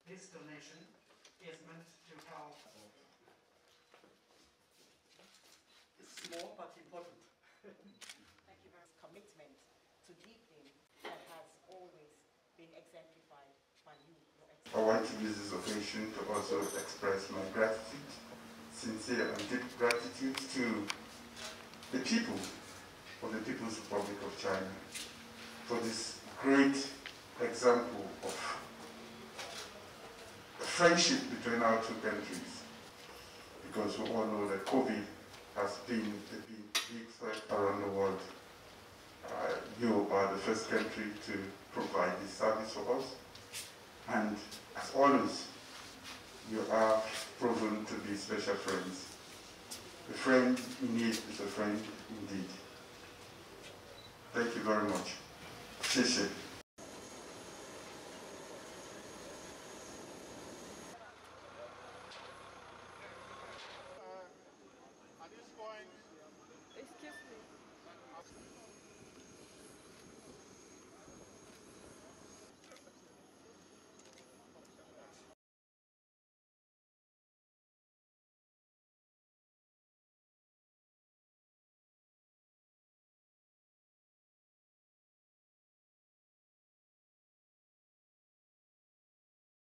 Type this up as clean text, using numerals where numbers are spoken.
This donation is meant to help. It's small but important. Thank you very much. Commitment to giving that has always been exemplified by you. I want to use this occasion to also express my gratitude, sincere and deep gratitude to the people of the People's Republic of China for this great example of friendship between our two countries, because we all know that COVID has been a big threat around the world. You are the first country to provide this service for us, and as always, you are proven to be special friends. A friend in need is a friend indeed. Thank you very much. 谢谢。